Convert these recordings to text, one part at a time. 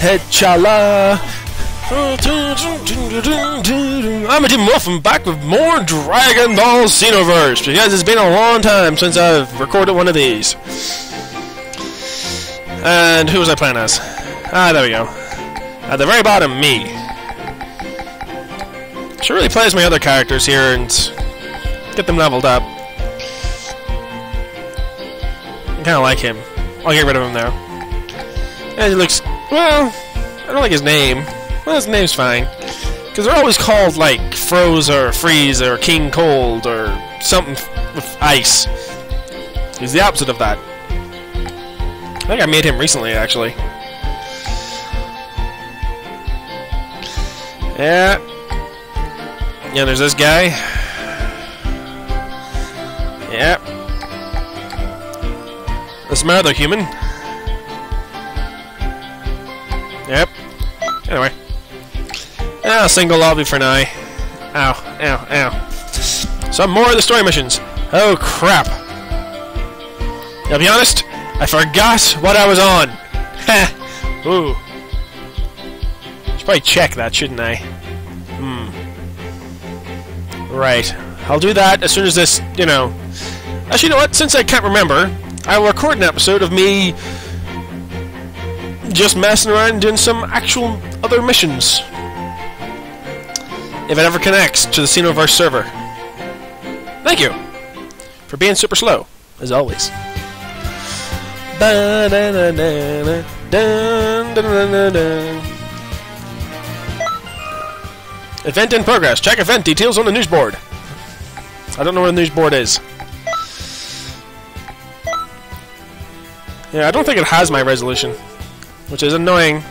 Headchala. I'm a Demon Wolf and back with more Dragon Ball Xenoverse because it's been a long time since I've recorded one of these. And who was I playing as? Ah, there we go. At the very bottom, me. Should really play as my other characters here and get them leveled up. I kind of like him. I'll get rid of him now. And he looks, well, I don't like his name. Well, his name's fine. Because they're always called, like, Froze or Freeze or King Cold or something with ice. He's the opposite of that. I think I made him recently, actually. Yeah. Yeah, there's this guy. Yeah. This other human. Yep. Anyway. Ah, single lobby for now. Ow, ow, ow. Some more of the story missions. Oh, crap. I'll be honest, I forgot what I was on. Ha! Ooh. Should probably check that, shouldn't I? Right. I'll do that as soon as this, you know... Actually, you know what? Since I can't remember, I'll record an episode of me just messing around and doing some actual other missions. If it ever connects to the Xenoverse server. Thank you for being super slow, as always. Event in progress. Check event details on the news board. I don't know where the news board is. Yeah, I don't think it has my resolution, which is annoying.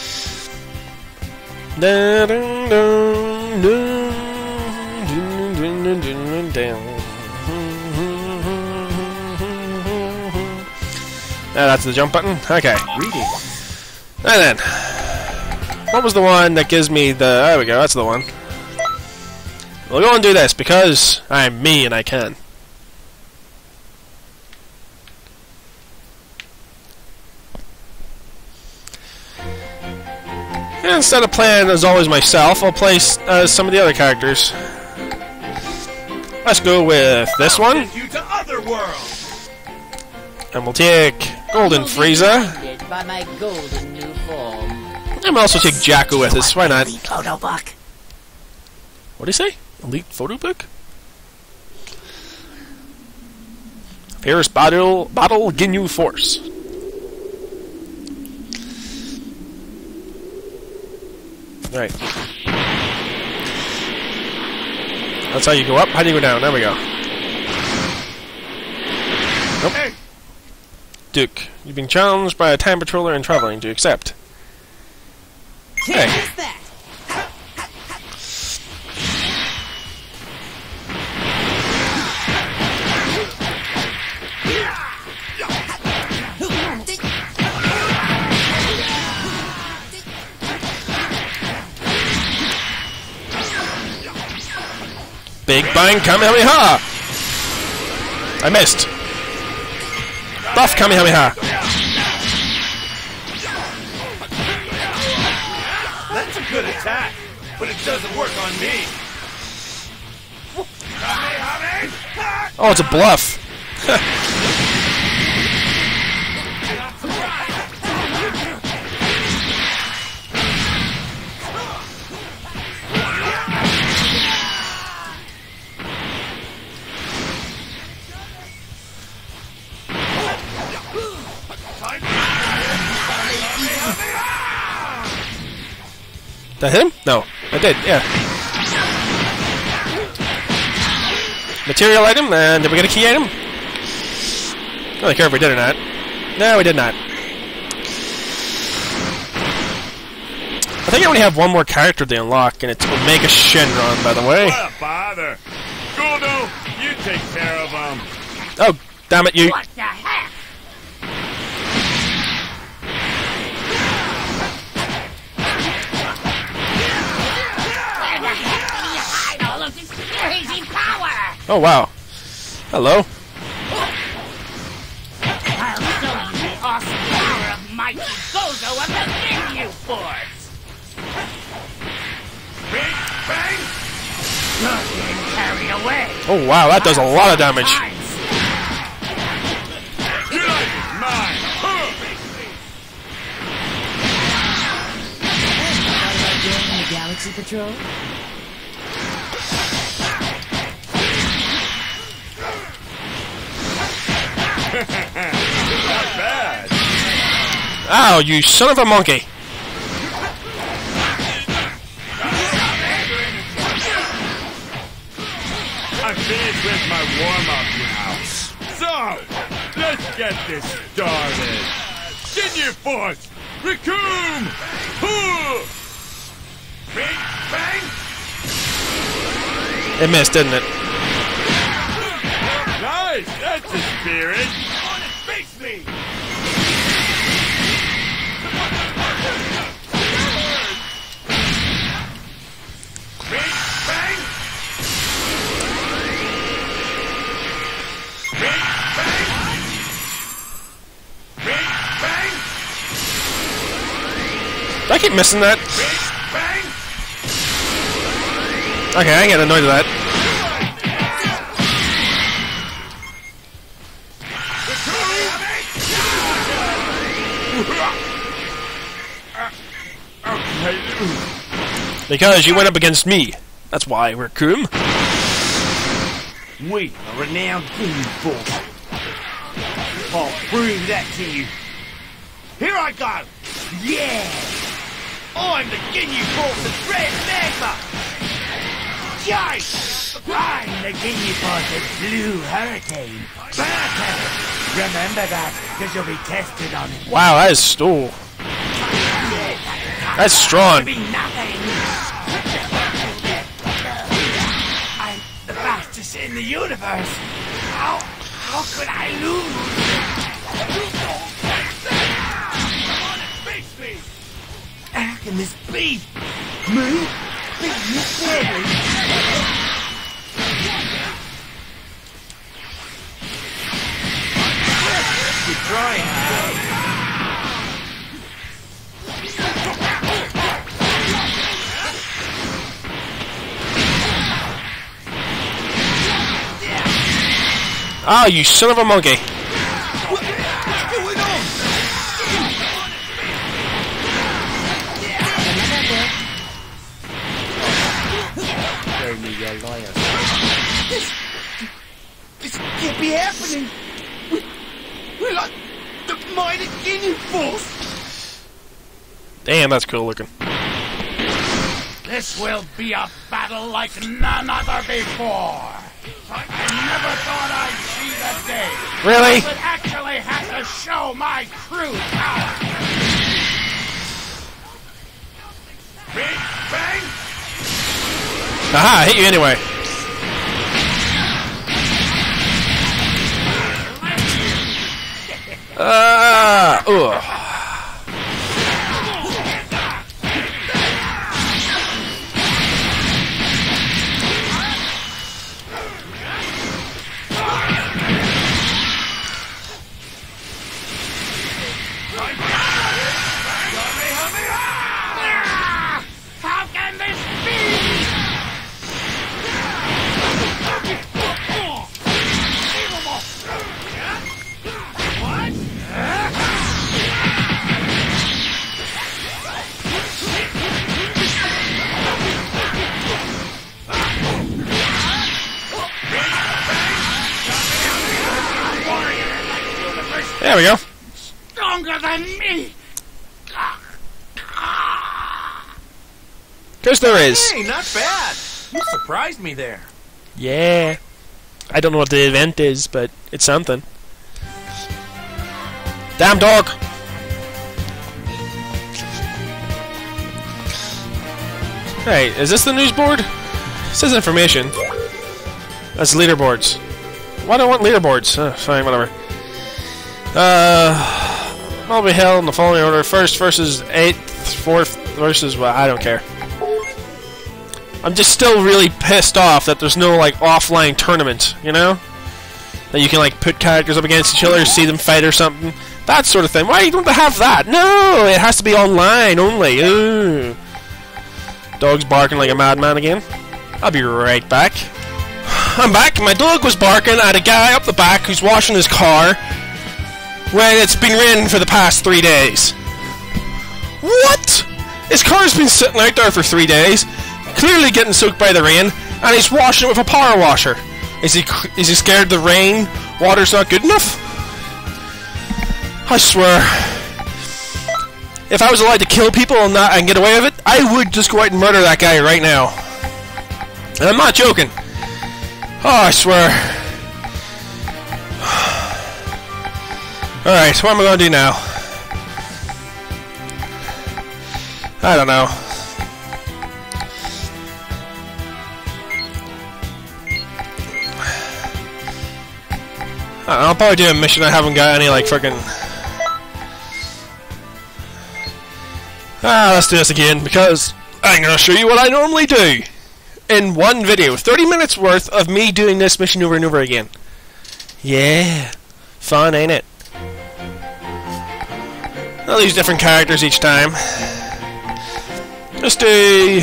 That's the jump button? Okay. And then, what was the one that gives me the... There we go, that's the one. We'll go and do this, because I'm me and I can. And instead of playing as always myself, I'll play as some of the other characters. Let's go with this one. And we'll take Golden Frieza. And we'll also take Jakku with us. Why not? What do you say? Elite photo book? Here's Battle Ginyu Force. Right. That's how you go up. How do you go down? There we go. Nope. Hey. Duke, you've been challenged by a time patroller and traveling. Do you accept? Hey. Big Bang Kamehameha! I missed. Buff Kamehameha! That's a good attack, but it doesn't work on me. Oh, it's a bluff. That hit him? No, I did, yeah. Material item, and did we get a key item? I don't really care if we did or not. No, we did not. I think I only have one more character to unlock, and it's Omega Shenron, by the way. What a bother! Guldo, you take care of him. Oh, damn it, you... What the heck? Where the heck do you hide all of this crazy power? Oh, wow. Hello. I'll show you the awesome power of my Gozo of the Ginyu Force! Big bang! You're getting carried away! Oh wow, that does a lot of damage. Your life is mine! Huh. Joining the Galaxy Patrol? Not bad! Ow, you son of a monkey! I'm finished with my warm-up now. So, let's get this started. Ginyu Force! Recoome! Hoo! Big bang! It missed, didn't it? Nice! That's the spirit! On it, face me! Big bang! Big bang! Big bang! I keep missing that. Big bang! Okay, I get annoyed at that. Because you went up against me. That's why, Raccoon. We are renowned Ginyu Force. I'll prove that to you. Here I go! Yeah! I'm the Ginyu Force's Red Magma! Yay! I'm the Ginyu Force's Blue Hurricane! Battle! Remember that, because you'll be tested on it. Wow, that is... Oh, that's strong. Be nothing! I'm the fastest in the universe! How could I lose? How can this be? Me? Beat you badly? You're trying. Ah, you son of a monkey. This can't be happening. We're like the mighty Ginyu Force. Damn, that's cool looking. This will be a battle like none other before! I never thought I'd see the day! Really? I would actually have to show my true power! Big bang! Aha, I hit you anyway. Ugh. How can this be? There we go. Stronger than me! Because there is. Hey, not bad. You surprised me there. Yeah. I don't know what the event is, but it's something. Damn dog! Hey, is this the news board? It says information. That's leaderboards. Why do I want leaderboards? Fine, whatever. I'll be held in the following order. First versus 8th, 4th versus... well, I don't care. I'm just still really pissed off that there's no, like, offline tournament, you know? That you can, like, put characters up against each other, see them fight or something. That sort of thing. Why don't they have that? No, it has to be online only. Ooh. Dog's barking like a madman again. I'll be right back. I'm back. My dog was barking at a guy up the back who's washing his car when it's been raining for the past 3 days. What? His car's been sitting out there for 3 days, clearly getting soaked by the rain, and he's washing it with a power washer. Is he scared the rain? Water's not good enough? I swear, if I was allowed to kill people and get away with it, I would just go out and murder that guy right now. And I'm not joking. Oh, I swear. Alright, what am I going to do now? I don't know. I'll probably do a mission I haven't got any, like, frickin'... let's do this again, because I'm gonna show you what I normally do in one video. 30 minutes worth of me doing this mission over and over again. Yeah. Fun, ain't it? I'll use different characters each time. Just do...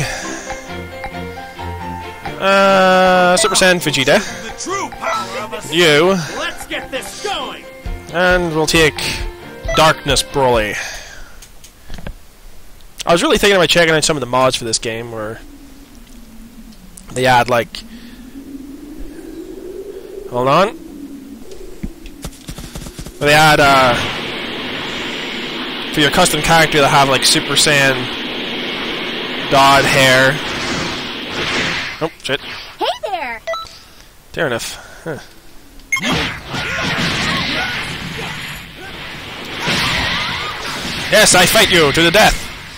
Super Saiyan Vegeta. The true power of us. You. Let's get this going. And we'll take Darkness Broly. I was really thinking about checking out some of the mods for this game where they add, like... Hold on. Where they add, for your custom character to have, like, Super Saiyan Dodd hair. Oh, shit. Hey there! Fair enough. Huh. Yes, I fight you to the death!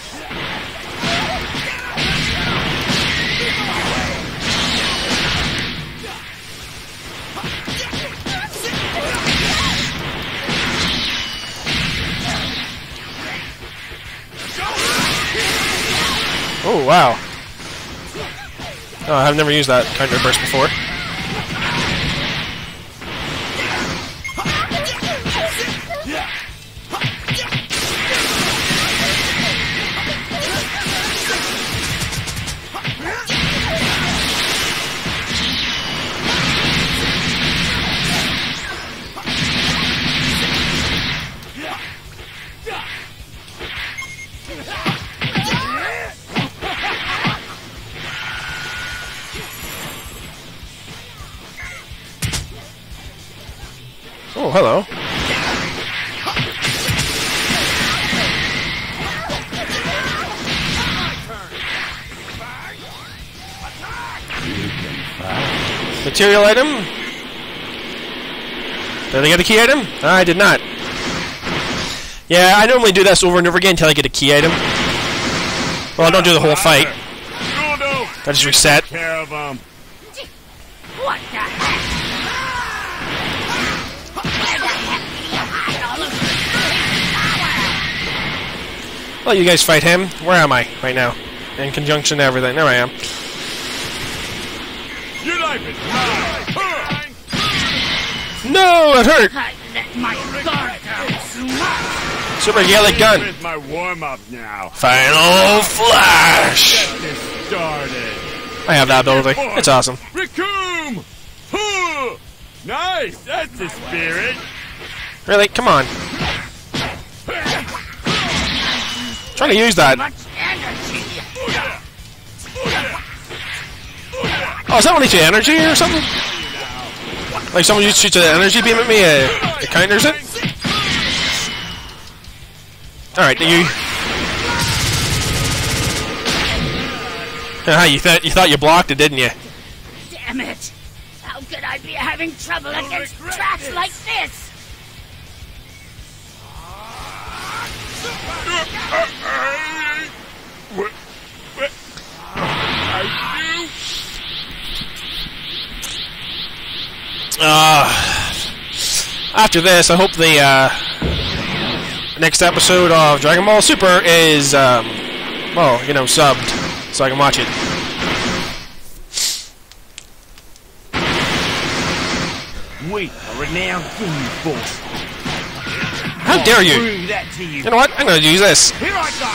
Oh, wow. Oh, I've never used that counter burst before. Oh, hello. Material item? Did I get a key item? I did not. Yeah, I normally do this over and over again until I get a key item. Well, I don't do the whole fight. I just reset. Care of 'em. What the heck? Where the heck do you hide all of this power? Well, you guys fight him. Where am I right now? In conjunction to everything. There I am. Your life is mine. No, it hurt! I let my guard down too much. Super Yellow Gun. Here's my warm-up now. Final Flash! Get this started. I have that ability. It's awesome. Raccoon! Huh! Nice! That's the spirit! Really? Come on. Trying to use that. Much energy. Oh, is that only to energy or something? Like someone just shoots an energy beam at me, it counters it? Alright, you... You thought you blocked it, didn't you? Damn it! How could I be having trouble against trash like this? After this, I hope the next episode of Dragon Ball Super is, well, you know, subbed, so I can watch it. We are renowned food force. How dare you? Prove that to you. You know what? I'm gonna use this. Here I go!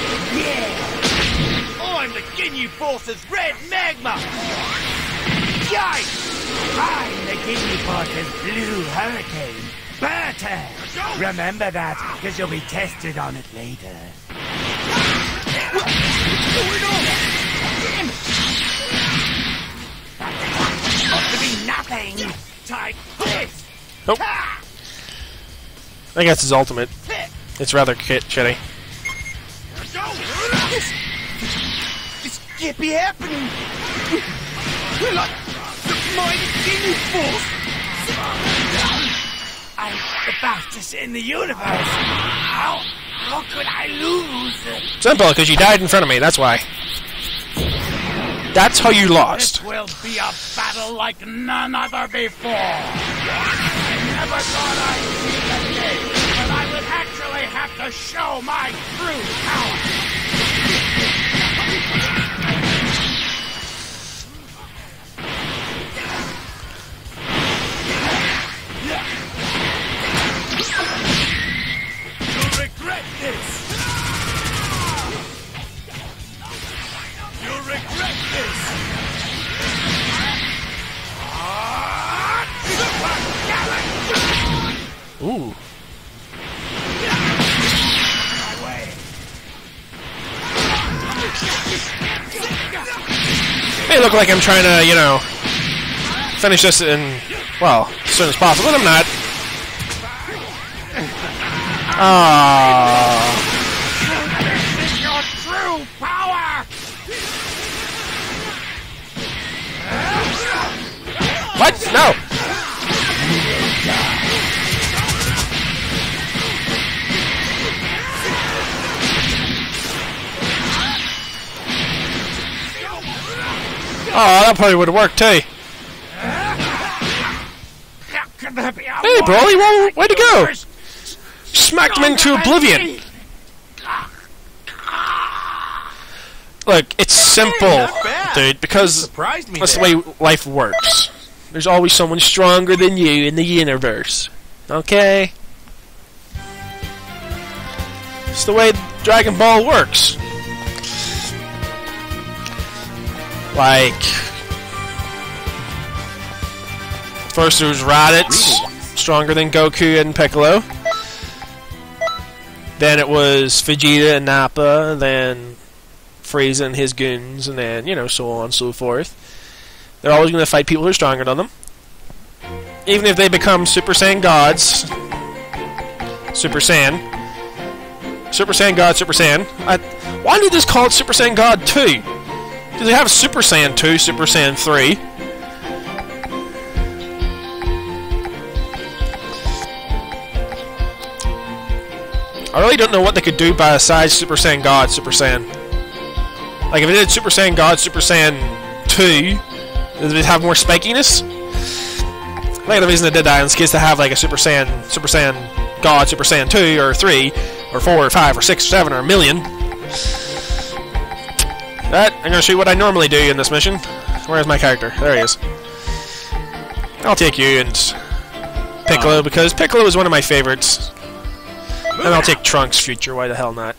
Yeah! I'm the Ginyu Force's red magma! Yikes! I'm the Ginyu Force's blue hurricane. Burter! Remember that, because you'll be tested on it later. What's going on? Damn it! Ought to be nothing! Take this! Nope. I guess it's ultimate. It's rather shitty. This can't be happening! We're like the mighty Ginyu Force! I'm the fastest in the universe! How could I lose? Simple, because you died in front of me, that's why. That's how you lost. This will be a battle like none other before. I never thought I'd see the day, but I would actually have to show my true power. You'll regret this! You'll regret this! Ooh. May look like I'm trying to, you know, finish this in, well, as soon as possible, but I'm not. This is your true power. What? No! Oh, that probably would have worked too. How could there be a Hey, Broly, where'd he go? Smacked him into oblivion. Look, it's simple, not bad. dude, because Surprised me that's the there. way life works. There's always someone stronger than you in the universe. Okay? It's the way Dragon Ball works. Like, first it was Raditz, stronger than Goku and Piccolo. Then it was Vegeta and Nappa, and then Frieza and his goons, and then, you know, so on and so forth. They're always going to fight people who are stronger than them. Even if they become Super Saiyan gods. Super Saiyan. Super Saiyan God, Super Saiyan. Why did this call it Super Saiyan God 2? Do they have Super Saiyan 2, Super Saiyan 3? I really don't know what they could do besides Super Saiyan God, Super Saiyan. Like, if they did Super Saiyan God, Super Saiyan 2, does it have more spikiness? Like, the reason they did that is in case they have, like, a Super Saiyan God, Super Saiyan 2, or 3, or 4, or 5, or 6, or 7, or a million. But I'm gonna show you what I normally do in this mission. Where's my character? There he is. I'll take you and Piccolo, because Piccolo is one of my favorites. And I'll take Trunks future, why the hell not?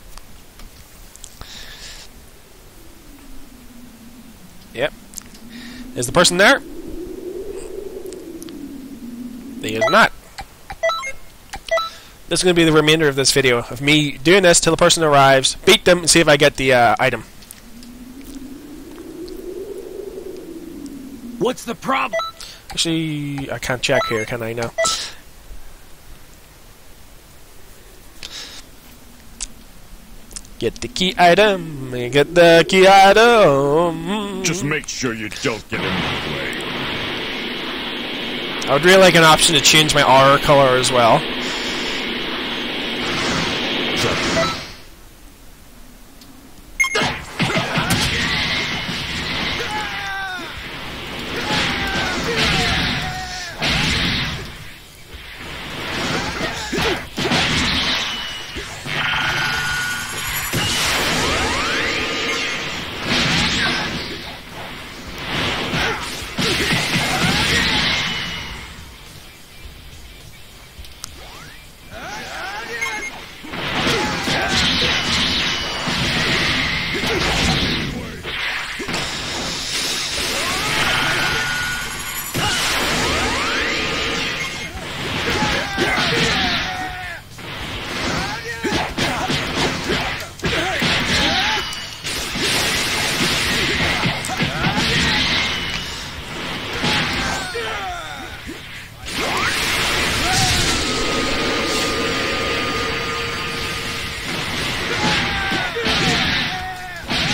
Yep. Is the person there? He is not. This is going to be the remainder of this video, of me doing this till the person arrives, beat them, and see if I get the item. What's the problem? Actually, I can't check here, can I? No. Get the key item. Get the key item. Just make sure you don't get in the way. I would really like an option to change my aura color as well.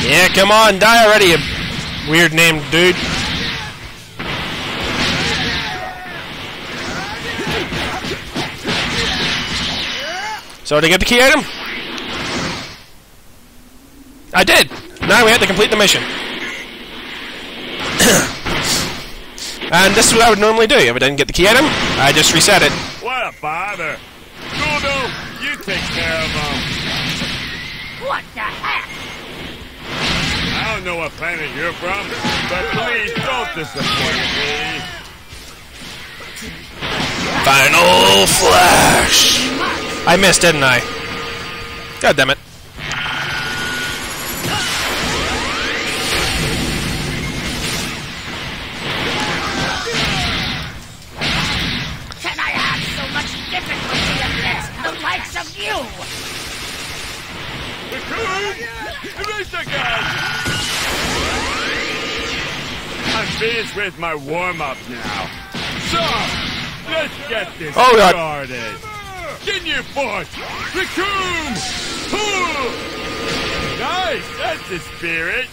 Yeah, come on, die already, you weird named dude. So did I get the key item? I did! Now we have to complete the mission. And this is what I would normally do. If I didn't get the key item, I just reset it. What a bother. Guldo, you take care of them. What the heck? I don't know what planet you're from, but please don't disappoint me. Final Flash! I missed, didn't I? God damn it. Can I have so much difficulty against the likes of you? Raccoon! Erase again! I'm finished with my warm-up now. So, let's get this started. Ginyu Force! Raccoon! Pull! Nice, that's the spirit.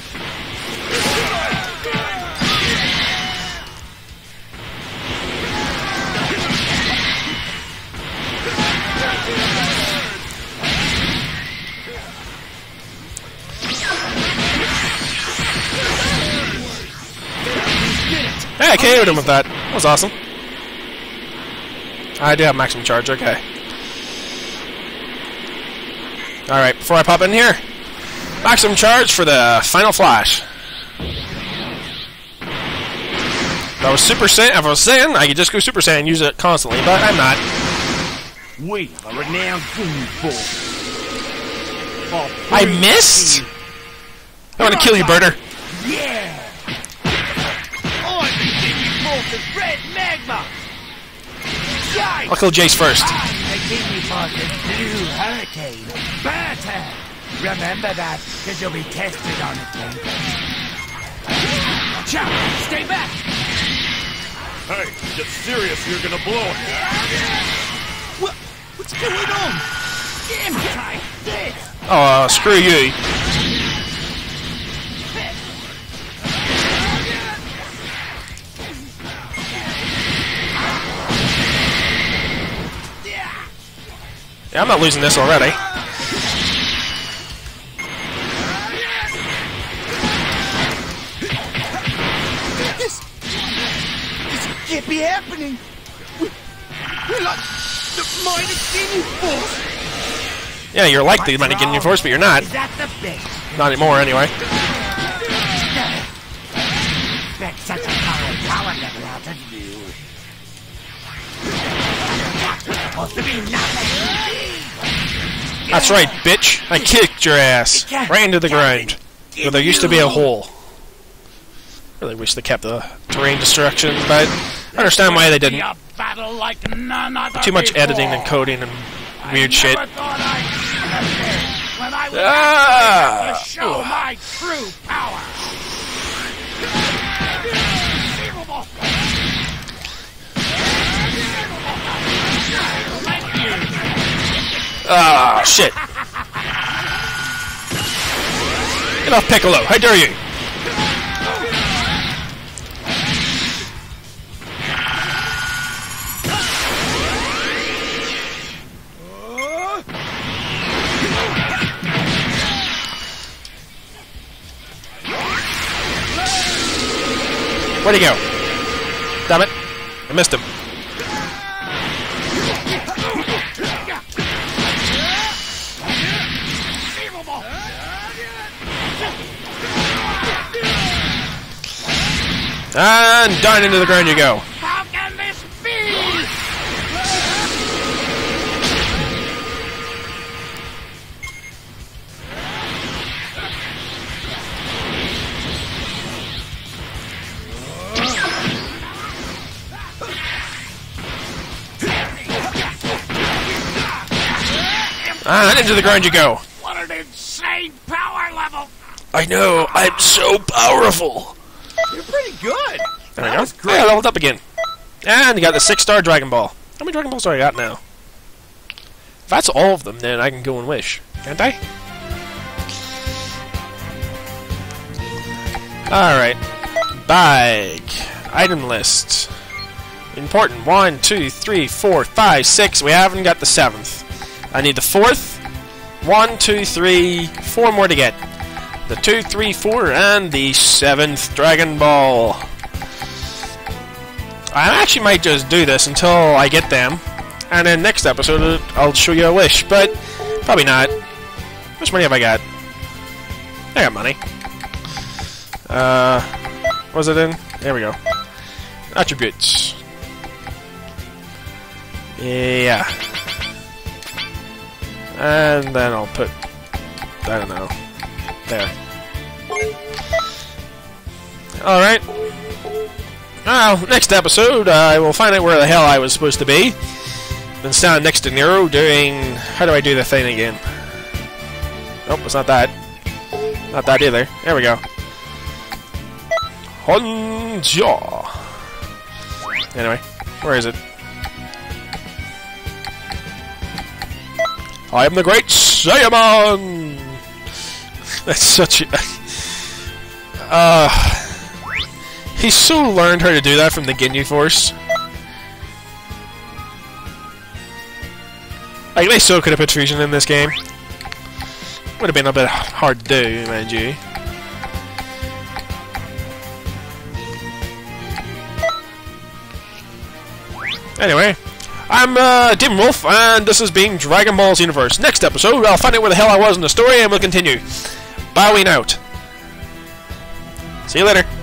Hey, I KO'd him with that. That was awesome. I do have maximum charge, okay. Alright, before I pop in here, maximum charge for the Final Flash. If I was Super Saiyan, if I was Saiyan, I could just go Super Saiyan and use it constantly, but I'm not. We are renowned Ginyu Force. I missed? I want to kill you, Birder. Yeah! I'm the Ginyu Force's red magma! Yikes! I'll kill Jace first. I'm the Ginyu Force's blue hurricane! Batter! Remember that, because you'll be tested on it then. Chop! Stay back! Hey, get serious, you're gonna blow it. What's going on? Damn tight! This! Oh, screw you. Yeah, I'm not losing this already. This can't be happening! We're like the mighty Ginyu Force! Yeah, you're like the Mighty Ginyu Force, but you're not. Is that the best? Not anymore, anyway. Expect such a high power level out of you. Supposed to be nothing. That's right, bitch. I kicked your ass right into the ground. Where there used to be a hole. Really wish they kept the terrain destruction, but I understand why they didn't. A battle like none other Too much before. editing and coding and weird shit. Never thought I'd see the day when I would Ah! have to show my true power. Unbelievable. Ah, shit. Get off Piccolo. How dare you? Where'd he go? Damn it. I missed him. And down into the ground you go. How can this be? And into the ground you go. What an insane power level! I know, I'm so powerful. You're pretty good. There we go. Hey, I leveled up again. And you got the 6-star Dragon Ball. How many Dragon Balls do I got now? If that's all of them, then I can go and wish. Can't I? Alright. Bag. Item list. Important. 1, 2, 3, 4, 5, 6. We haven't got the 7th. I need the 4th. 1, 2, 3, 4 more to get. The 2, 3, 4, and the 7th Dragon Ball. I actually might just do this until I get them. And then next episode, I'll show you a wish. But probably not. How much money have I got? I got money. What was it in? There we go. Attributes. Yeah. And then I'll put... I don't know. There. Alright. Well, next episode, I will find out where the hell I was supposed to be. Then stand next to Nero doing... How do I do the thing again? Nope, it's not that. Not that either. There we go. Honja. Anyway, where is it? I am the Great Saiyaman! That's such a... he so learned how to do that from the Ginyu Force. Like, they so could have put Friesian in this game. Would have been a bit hard to do, mind you. Anyway, I'm Dim Wolf, and this has been Dragon Ball Universe. Next episode, I'll find out where the hell I was in the story, and we'll continue. Bowing out. See you later.